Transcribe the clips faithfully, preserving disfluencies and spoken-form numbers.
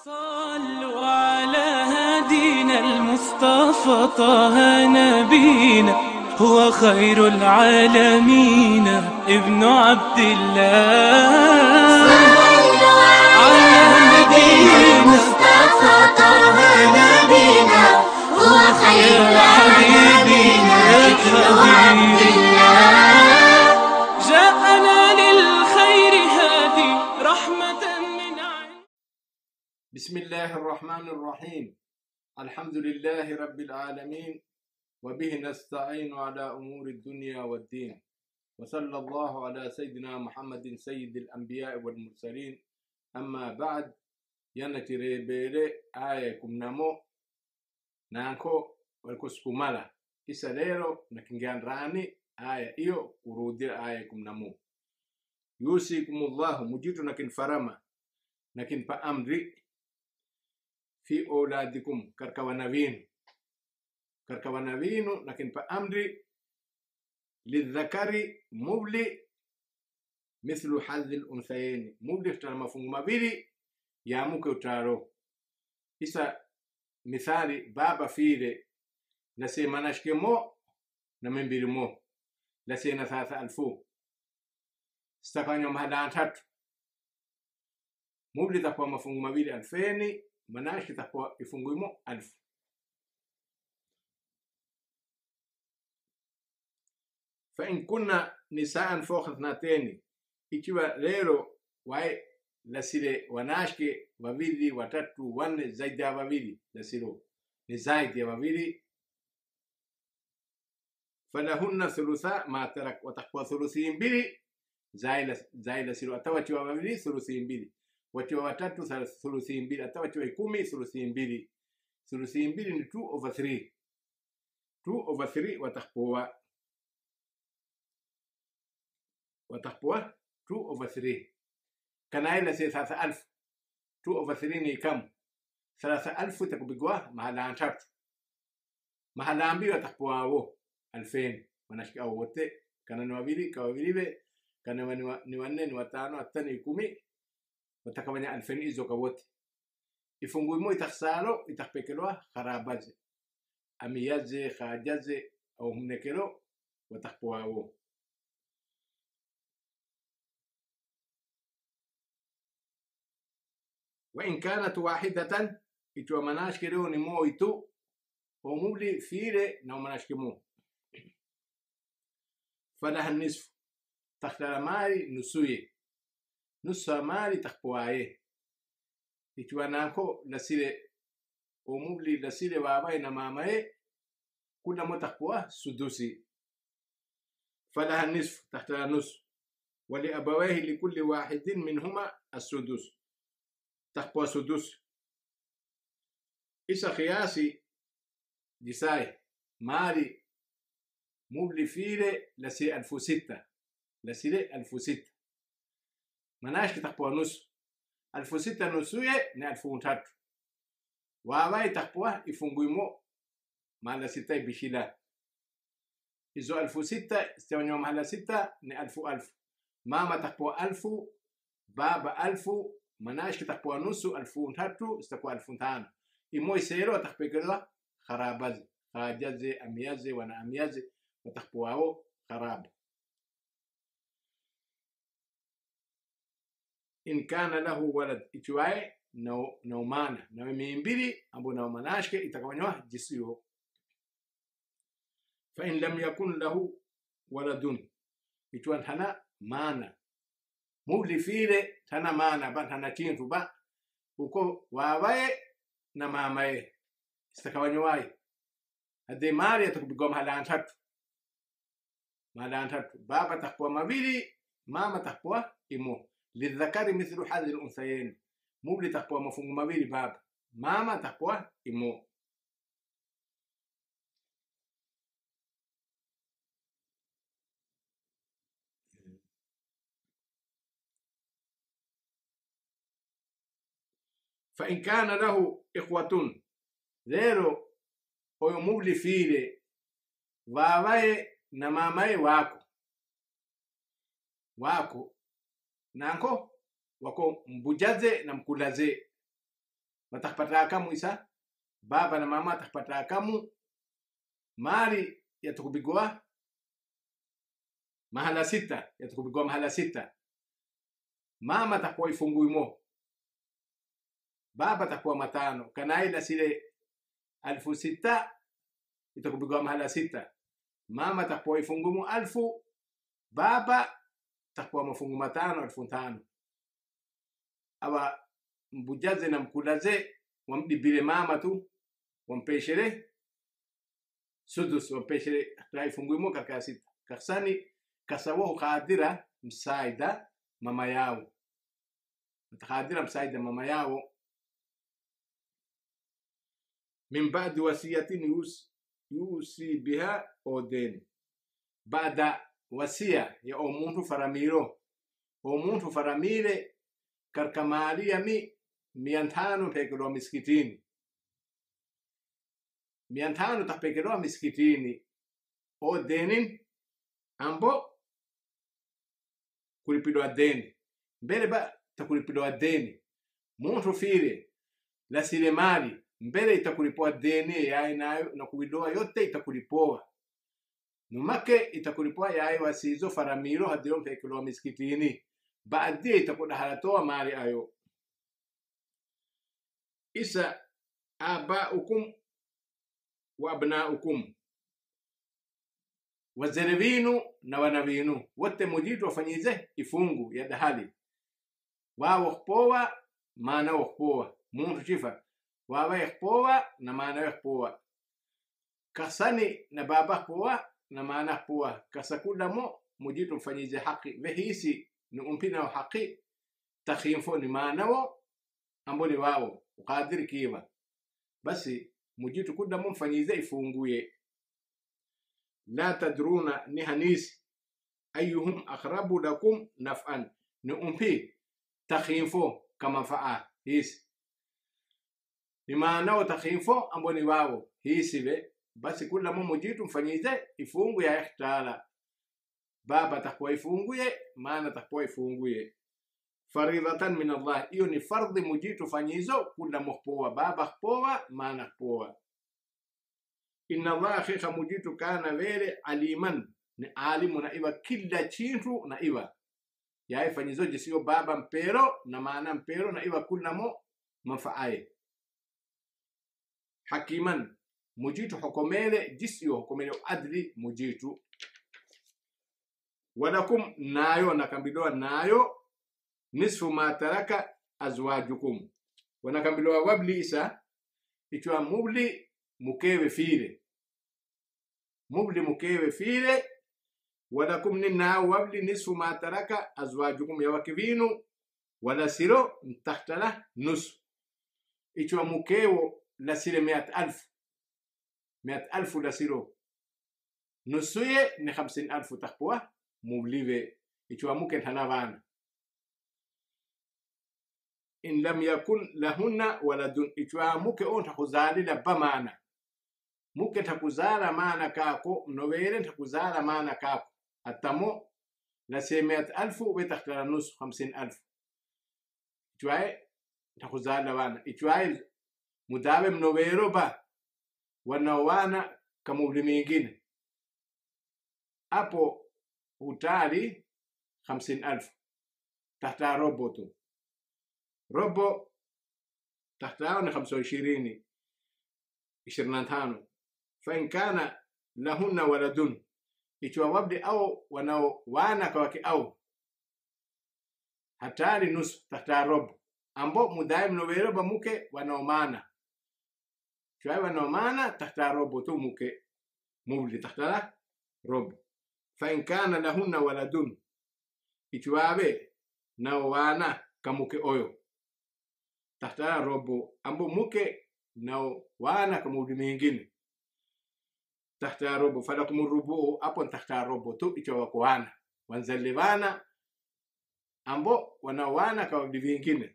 صلوا على هدينا المصطفى طه نبينا، هو خير العالمين ابن عبد الله. صلوا على هدينا المصطفى طه نبينا، هو خير العالمين ابن عبد الله. جاءنا للخير هادي رحمة من عين. بسم الله الرحمن الرحيم. الحمد لله رب العالمين، وبه نستعين على أمور الدنيا والدين، وصلى الله على سيدنا محمد سيد الأنبياء والمرسلين. أما بعد، ينتري بيري آيكم نمو نانكو والكسكمالا إساليرو نكنجان راني آية إيو ورودير آيكم نمو. يوصيكم الله مجيتو نكن فرما نكن بأمري في أولادكم كركوانوين كركوانوين لكن بأمر للذكر مبلي مثل حظ الأنثيين، مبلي ترى مفهوم مبيري يا موكو تارو. إسا مثالي بابا فيري لسي مناشكي مو نمن بيري مو لسي نثاث ألفو استقان يوم هذا أنتات مبلي تقوى مفهوم مبيري ألفيني مناشكي تقوى يفنقوي مو ألف. فإن كنا نساء فوق اثنتين ikiwa lero wae lasile wanashke wawili watatu wanne zaidi ya wawili lasilo ni zaidi ya wawili falahunna thulutha ma tarak watakwa thuluthi mbili zaila zaila silo atawatiwa wawili thuluthi mbili watiwa watatu thuluthi mbili atawatiwa kumi thuluthi mbili thuluthi mbili ni two over three two over three watakwa وتحبوه two over three. كان عيلة سي ثلاثة ألف two over three ني كم ثلاثة ألف تكبقوه محلان تات محلان بيو تحبوه وو ألفين ونشك أو وطي كان نوابيلي كوابيلي بي كان نواني نواتانو التاني كومي وتكواني ألفين إزو كووتي يفنقوي مو يتخسالو يتحبكلوه خرابازي أميازي خاجازي أو هم نكلو وتحبوه وو. وإن كانت واحدة إتوا مناشكرو نمو إتو ومبلي فيري نو مناشكمو فلها النصف تختار ماري نسوي نص ماري تخبواي إتوا نانكو لسيري ومبلي لسيري واباي نماماي كل ما تخبوا سدوسي فلها النصف تختار نص ولأبويه لكل واحد منهما السدوس تخبوا سدوس. إسا خياسي جساي ماري مبلي فيري لسي ألفو ستة لسي ألفو ستة مناش تخبوا نص ألفو ستة نصوية ن ألفو تاتو واباي تخبوا يفنقوي مو ما لسيتاي بشيلا إزو ألفو ستة استوانيو مع ستة ن ألفو ألف ماما تخبوا ألفو بابا ألفو مناش تخبوا نصو ألفو تاتو استكوا ألفو تانو إمو يسيرو تخبوا خرابازي خاجازي أميازي وانا أميازي وتخبوا خراب. إن كان له ولد إتواي نو نومانا نو ميمبيري أبو نو مناشك إتكوانيوه جسيو. فإن لم يكن له ولد إتوان هنا مانا مبلي فيري تنا مانا بان تنا كينتو با وكو واواي نماماي استكوانيواي هدي ماريا تكبقوم هلان تاتو مهلان تاتو بابا تخبوا مبيري ماما تخبوا إمو للذكر مثل حظ الأنثيين مبلي تخبوا مفهوم مبيري بابا ماما تخبوا إمو. فإن كان له إخوة ذيرو أو مبلي فيري واباي نماماي واكو واكو نانكو wako mbujaze na mkulaze watakpata kamu isa baba na mama atakpata kamu mali yatakubigwa mahala sita, yatakubigwa mahala sita. Mama atakuwa ifungui mo, baba atakuwa matano. Kanai na sile alfu sita itakubigwa mahala sita. Mama atakuwa ifungui mo alfu, baba atakuwa mafungu matano alfu tano. Awa mbujaze na mkulaze wamdibile mama tu wampeshere sudus wampeshere ifungui mo kaka sita. Kasani kasawo khadira msaida mama yao, mtakadira msaida mama yao. Min ba'di wasiyatin yus yusi biha oden, baada wasia ya omuntu faramiro omuntu faramire karkamali yami miantano pekelo miskitini miantano tapekelo miskitini odenin ambo kulipidwa deni mbele ba takulipidwa deni muntu fire la sile mali mbele itakulipwa deni yae nayo na kuidoa yote itakulipoa numake itakulipoa yae wasizo faramiro hadiro pekelo miskitini baadhi itakuda halatoa mali ayo. Isa abaukum wa abnaukum, wazere vinu na wana vinu wote mujitu wafanyize ifungu ya dahali. Wawo khpowa maana wakhpowa muntu chifa wawa yakhpowa na maana yakhpowa. Kasani na baba khpowa na maana khpowa. Kasakula mo mujitu mfanyize haki vehisi ni umpina wa haki takhimfo ni maana wo ambo ni wawo uqadiri kiwa basi mujitu kuda mo mfanyize ifunguye. La tadruna ni hanisi ayyuhum aqrabu lakum naf'an, ni umpi takhimfo kama fa'a hisi ni maana wa takhimfo ambo ni wawo hisi be basi kula mo mujitu mfanyize ifungu ya ikhtala. Baba takwa ifunguye maana takwa ifunguye faridatan min Allah, iyo ni fardhi mujitu fanyizo kula muhpowa baba khpowa maana khpowa. Inna Allah khikha mujitu kana vere aliman, ni alimu na iwa kila chintu na iwa yae fanyizo jisiyo baba mpero na maana mpero na iwa kula mo manfaaye. Hakiman mujitu hukomele jisiyo hukomele adli mujitu. Walakum nayo nakambiloa nayo nisfu ma taraka azwajukum, wanakambiloa wabli isa ichwa mubli mukewe fire mubli mukewe fire. Walakum nina wabli nisfu ma taraka azwajukum ya wakivinu wala siro mtahtala nusu ichwa mukewo la sire miat alfu miat alfu la siro nusuye ni hamsin alfu takwa mublive ichwa muken hanavana. In lam yakun lahunna waladun, ichwa muke on takuzali la bamana muke takuzala maana kako mnovere takuzala maana kako atamo la semeat alfu wetahtala nusu hamsin alfu ichwa takuzala wana ichwa mudawe mnovero ba wana wana kamubli mingine apo utari hamsin alfu tahta robo tu robo tahta ni hamsa ishirini ishirini na tano. Fa in kana lahunna waladun, ichwa wabdi au wanao wana kawaki au hatari nusu tahta robo ambo mudaim novero ba muke wanao mana chwa wanao mana tahta robo tu muke mubli tahta robo. Fa in kana lahunna waladun, ichwabe na wana kamuke oyo tahta robo ambo muke na wana kamudi mingine tahta robo. Falakum rubu apo tahta robo tu ichwa wana wanzali wana ambo wana wana kamudi mingine.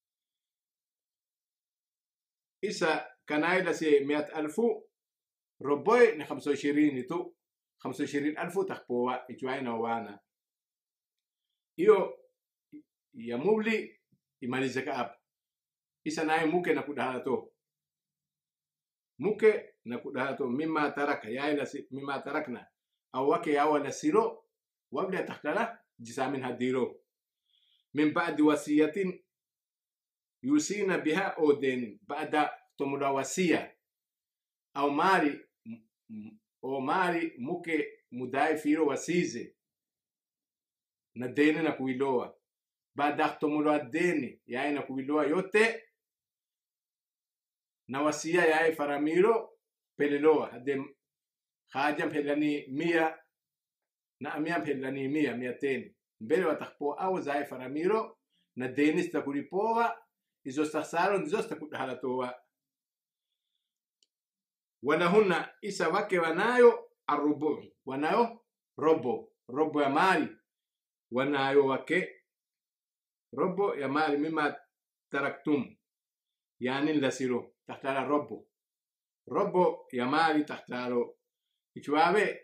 Isa kanaida si miat alfu roboy ni hamsa ishirini tu hamsa ishirini alfu takpoa ichwa ina wana iyo ya mubli imalizeka hapa. isa naye muke na kudahalato muke na kudahalato mimma taraka yaye la mimma tarakna au wake yawa la siro wabda tahtala jisamin hadiro min ba'di wasiyatin yusina biha o denin ba'da tomuda wasiya au mali o mali muke mudai firo wasize na deni na kuiloa baada tomuda deni yaye na kuiloa yote na wasia yaye faramiro peleloa hade haja pelani mia na amia pelani mia mia teni mbele watakpo au zaye faramiro na deni stakulipoa izo stasaro ndizo stakudhalatoa wanahuna isa wake wanayo arubu wanayo robo robo ya mali wanayo wake robo ya mali mima taraktum yani lasiro tahtara robo robo ya mali tahtaro ichwawe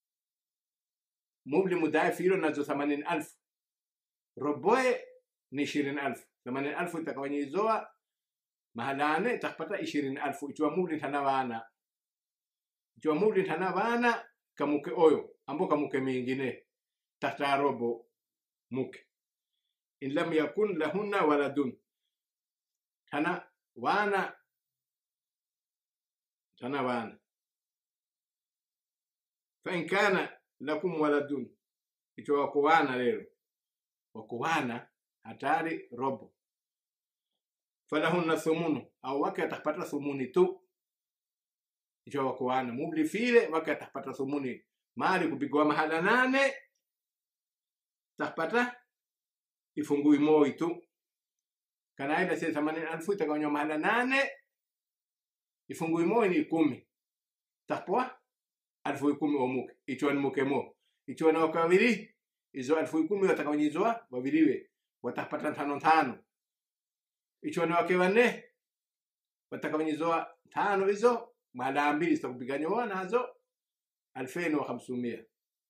mubli mudai filo nazo themanini alfu roboe ni ishirini alfu themanini alfu itakawanyizoa mahalane takpata ishirini alfu ichwa mubli tanawana ichwa mubli tanawana kamuke oyo ambo kamuke mingine tahta robo muke in lam yakun lahunna waladun tana wana tana wana fa in kana lakum waladun ichwa wako wana lero wako wana hatari robo falahunna thumunu au wake atapata thumuni tu ichwa wako wana mubli file wake atapata thumuni mali kupigwa mahala nane tapata ifungui moi tu kana ila sasa themanini alfu itakanywa mahala nane ifungui moi ni kumi tapwa alfu kumi omuke ichwa ni muke mo ichwa na wakawili izo alfu kumi watakanyizwa wawiliwe watapata tano tano ichwa na wake wanne watakanyizwa tano hizo mahala mbili zitakupiganywa nazo alfeni wa hamsumia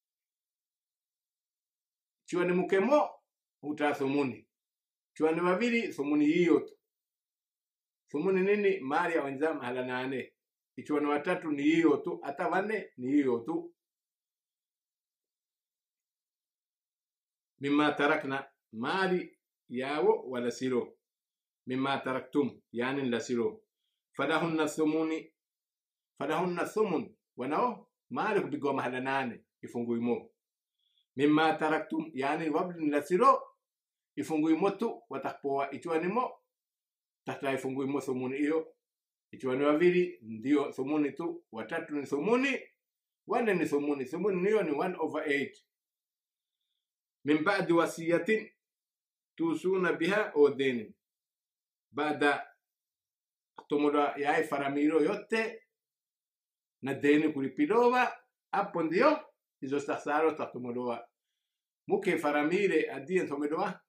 ichwa ni muke mo uta thumuni ichwa ni wawili thumuni hiyo tu thumuni nini mali ya wenza mahala nane ichwa ni watatu ni hiyo tu hata wanne ni hiyo tu mimma tarakna mali yawo wala siro mimma taraktum yani la siro falahunna thumuni falahunna thumun wanao mali kupigwa mahala nane ifungui mo mimma taraktum yani wabli la siro ifungui motu watakpoa ichwa ni mo tahta ifungui mo thumuni hiyo ichwa ni wawili ndio thumuni tu watatu ni thumuni wanne ni thumuni thumuni hiyo ni one over eight min ba'di wasiyatin tusuna biha o deni baada tomoda yae faramiro yote na deni kulipilowa hapo ndio izo stasaro tatomodoa muke faramire adien tomodoa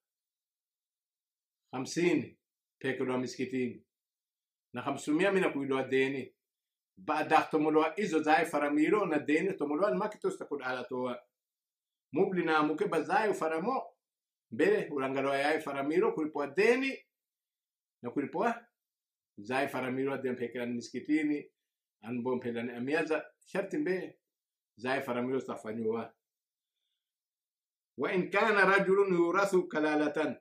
hamsini pekedoa miskitini na hamsumia mina kuidoa deni baada tomodoa izo zae faramiro na deni tomodoa makito stakod alatoa mubli na muke bazai ufaramo mbele ulangaloa yae faramiro kulipoa deni na kulipoa zai faramiro adien pekedan miskitini anbom pelani amiaza sharti mbe zai faramiro stafanywa wa in kana rajulun yurathu kalalatan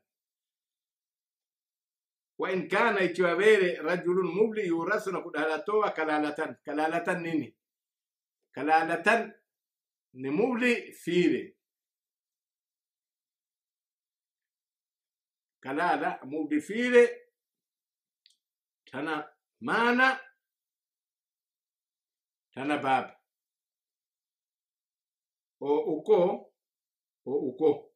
wa in kana ichwabere rajulun mubli yurathu na kudalatoa kalalatan kalalatan nini kalalatan ni mubli file kalala mubli file tana mana tana baba o uko o uko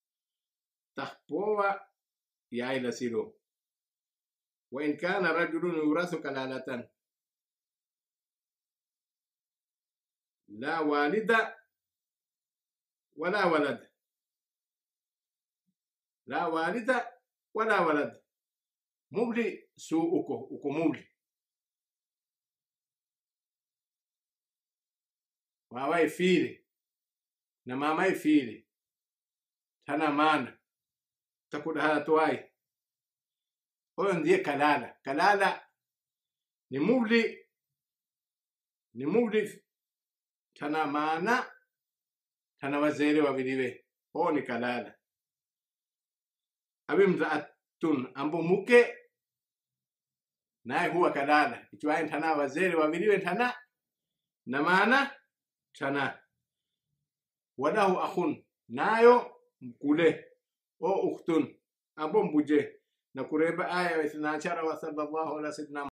tahpoa ya ila siro wa in kana rajulun yurathu kalalatan la walida wala walad la walida wala walad mubli su uko uko mubli wawae fili na mamae fili tana mana takuda hala tuai huyo ndiye kalala. Kalala ni mubli, ni mubli tana maana tana wazere waviliwe, huo ni kalala. Abi mzaatun ambo muke naye huwa kalala, ikiwa tana wazere waviliwe tana na maana tana. Walahu akhun nayo mkule o ukhtun ambo mbuje na kureba aya wa ithna ashara wa sallallahu ala sayyidina